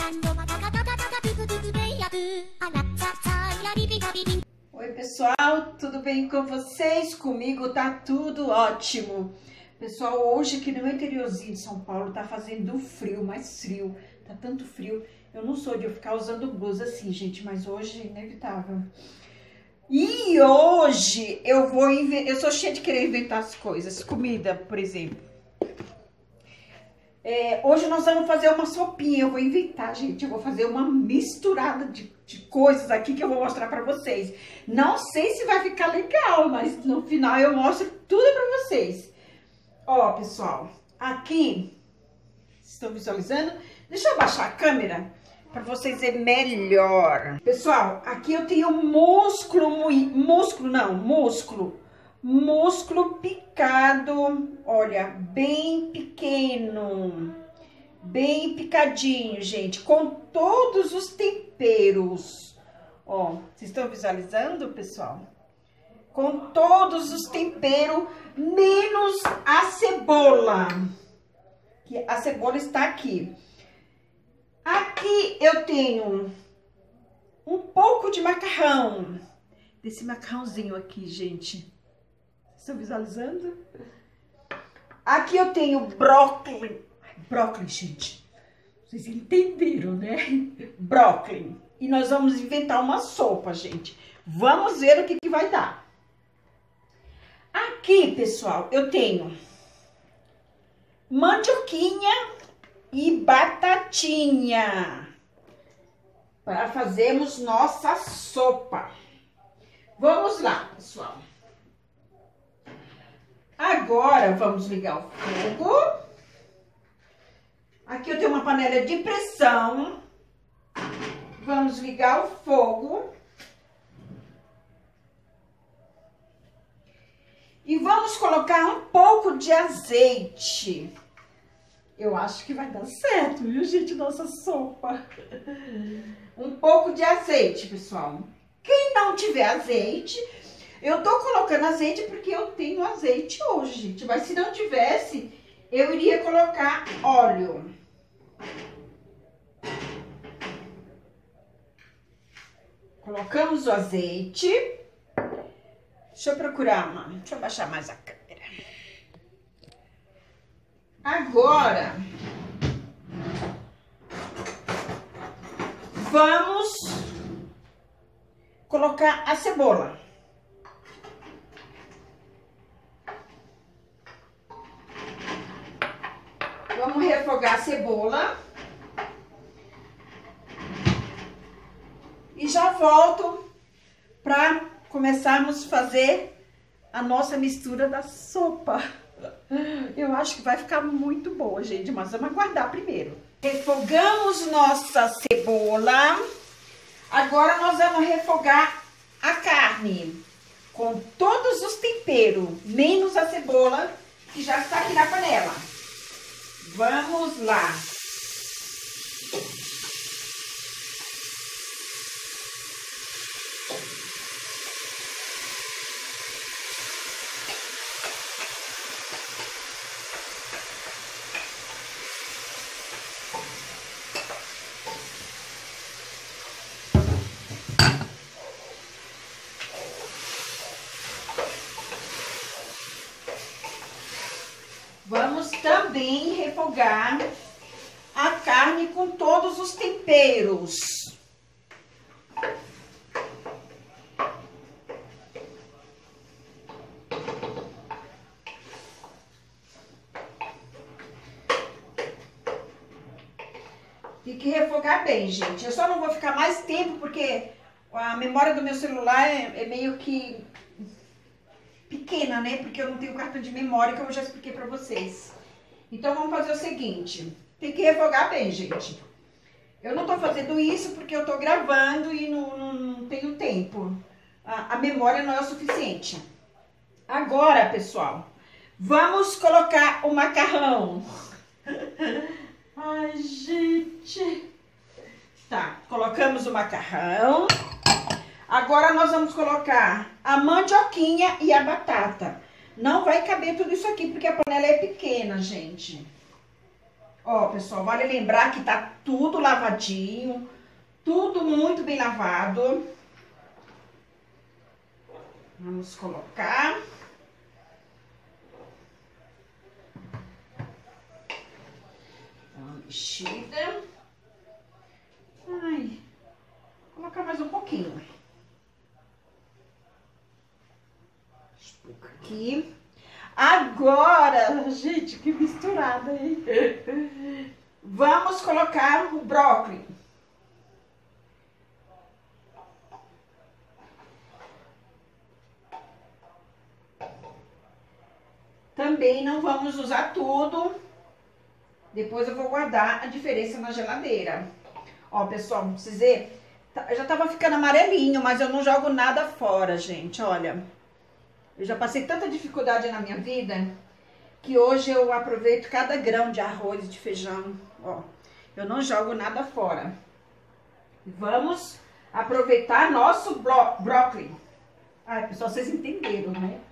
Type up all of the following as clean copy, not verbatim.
Oi pessoal, tudo bem com vocês? Comigo tá tudo ótimo. Pessoal, hoje aqui no meu interiorzinho de São Paulo tá fazendo frio, mais frio, tá tanto frio. Eu não sou de eu ficar usando blusa assim, gente, mas hoje é inevitável. E hoje eu sou cheia de querer inventar as coisas, comida, por exemplo. Hoje nós vamos fazer uma sopinha, eu vou inventar, gente, eu vou fazer uma misturada de coisas aqui que eu vou mostrar pra vocês. Não sei se vai ficar legal, mas no final eu mostro tudo pra vocês. Ó, pessoal, aqui, estão visualizando? Deixa eu abaixar a câmera pra vocês verem melhor. Pessoal, aqui eu tenho músculo picado, olha, bem pequeno, bem picadinho, gente, com todos os temperos. Ó, vocês estão visualizando, pessoal? Com todos os temperos, menos a cebola, que a cebola está aqui. Aqui eu tenho um pouco de macarrão, desse macarrãozinho aqui, gente. Estão visualizando? Aqui eu tenho brócolis. Brócolis, gente. Vocês entenderam, né? Brócolis. E nós vamos inventar uma sopa, gente. Vamos ver o que vai dar. Aqui, pessoal, eu tenho mandioquinha e batatinha para fazermos nossa sopa. Vamos lá, pessoal. Agora, vamos ligar o fogo. Aqui eu tenho uma panela de pressão. Vamos ligar o fogo. E vamos colocar um pouco de azeite. Eu acho que vai dar certo, viu, gente, nossa sopa. Um pouco de azeite, pessoal. Quem não tiver azeite... Eu tô colocando azeite porque eu tenho azeite hoje, gente. Mas se não tivesse, eu iria colocar óleo. Colocamos o azeite. Deixa eu procurar uma. Deixa eu baixar mais a câmera. Agora, vamos colocar a cebola. Vamos refogar a cebola. E já volto para começarmos a fazer a nossa mistura da sopa. Eu acho que vai ficar muito boa, gente, mas vamos aguardar primeiro. Refogamos nossa cebola. Agora nós vamos refogar a carne com todos os temperos, menos a cebola, que já está aqui na panela. Vamos lá. Vamos também refogar a carne com todos os temperos. Tem que refogar bem, gente. Eu só não vou ficar mais tempo porque a memória do meu celular é meio que pequena, né? Porque eu não tenho cartão de memória, que eu já expliquei pra vocês. Então, vamos fazer o seguinte. Tem que refogar bem, gente. Eu não tô fazendo isso porque eu tô gravando e não tenho tempo. A memória não é o suficiente. Agora, pessoal, vamos colocar o macarrão. Ai, gente. Tá, colocamos o macarrão. Agora nós vamos colocar a mandioquinha e a batata. Não vai caber tudo isso aqui porque a panela é pequena, gente. Ó, pessoal, vale lembrar que tá tudo lavadinho, tudo muito bem lavado. Vamos colocar. Dá uma mexida. Ai, vou colocar mais um pouquinho. Deixa eu colocar aqui. Agora, gente, que misturada, hein? Vamos colocar o brócolis. Também não vamos usar tudo. Depois eu vou guardar a diferença na geladeira. Ó, pessoal, pra vocês verem, já tava ficando amarelinho, mas eu não jogo nada fora, gente, olha. Eu já passei tanta dificuldade na minha vida que hoje eu aproveito cada grão de arroz e de feijão, ó. Eu não jogo nada fora. Vamos aproveitar nosso brócolis. Ai, pessoal, vocês entenderam, né?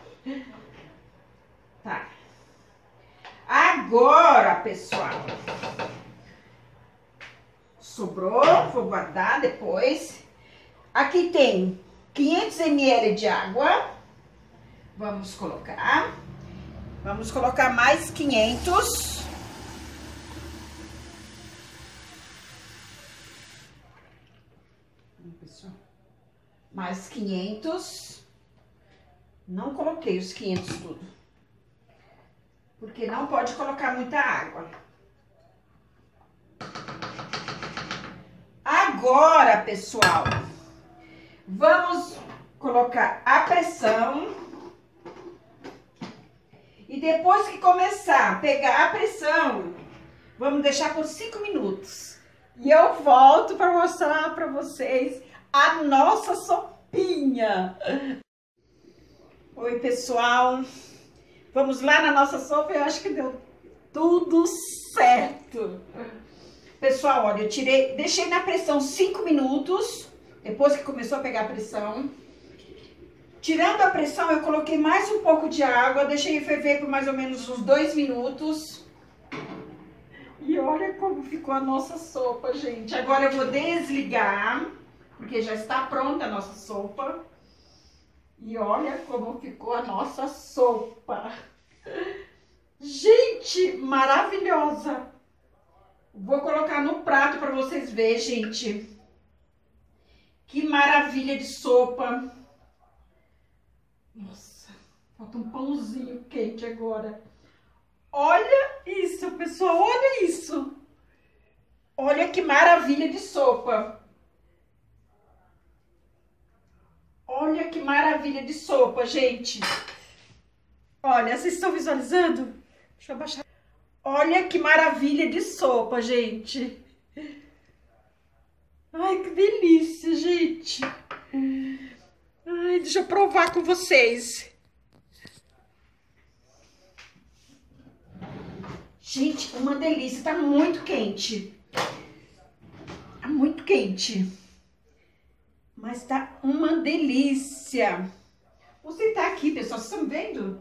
Tá. Agora, pessoal, sobrou, vou guardar depois. Aqui tem 500 ml de água. Vamos colocar. Vamos colocar mais 500. Pessoal, mais 500. Não coloquei os 500 tudo. Porque não pode colocar muita água. Agora, pessoal, vamos colocar a pressão. E depois que começar a pegar a pressão, vamos deixar por 5 minutos. E eu volto para mostrar para vocês a nossa sopinha. Oi, pessoal. Vamos lá na nossa sopa, eu acho que deu tudo certo. Pessoal, olha, eu tirei, deixei na pressão 5 minutos, depois que começou a pegar a pressão. Tirando a pressão, eu coloquei mais um pouco de água, deixei ferver por mais ou menos uns 2 minutos. E olha como ficou a nossa sopa, gente. Agora eu vou desligar, porque já está pronta a nossa sopa. E olha como ficou a nossa sopa. Gente, maravilhosa. Vou colocar no prato para vocês verem, gente. Que maravilha de sopa. Nossa, falta um pãozinho quente agora. Olha isso, pessoal, olha isso. Olha que maravilha de sopa. Olha que maravilha de sopa, gente. Olha, vocês estão visualizando? Deixa eu abaixar. Olha que maravilha de sopa, gente. Ai, que delícia, gente. Ai, deixa eu provar com vocês. Gente, uma delícia. Tá muito quente. Tá muito quente. Mas tá uma delícia. Vou sentar aqui, pessoal. Vocês estão vendo?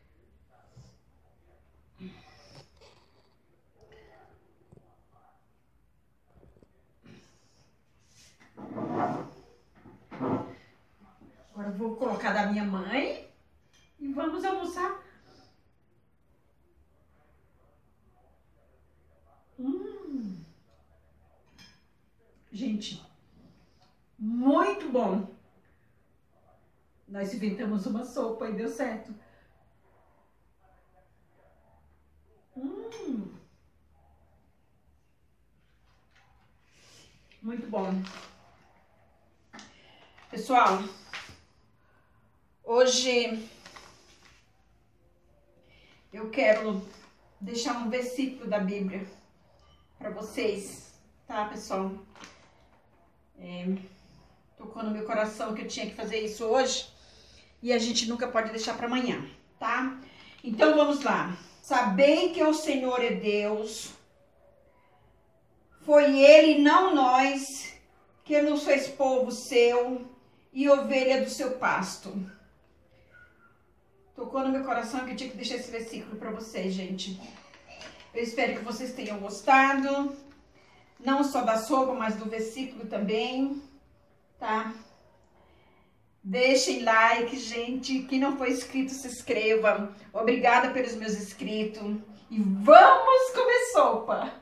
Agora eu vou colocar da minha mãe e vamos almoçar. Gente, muito bom. Nós inventamos uma sopa e deu certo. Muito bom. Pessoal, hoje eu quero deixar um versículo da Bíblia para vocês, tá, pessoal? Tocou no meu coração que eu tinha que fazer isso hoje e a gente nunca pode deixar para amanhã, tá? Então vamos lá. Sabei que o Senhor é Deus, foi Ele, não nós, que nos fez povo seu e ovelha do seu pasto. Tocou no meu coração que eu tinha que deixar esse versículo para vocês, gente. Eu espero que vocês tenham gostado. Não só da sopa, mas do versículo também, tá? Deixem like, gente. Quem não for inscrito, se inscreva. Obrigada pelos meus inscritos. E vamos comer sopa!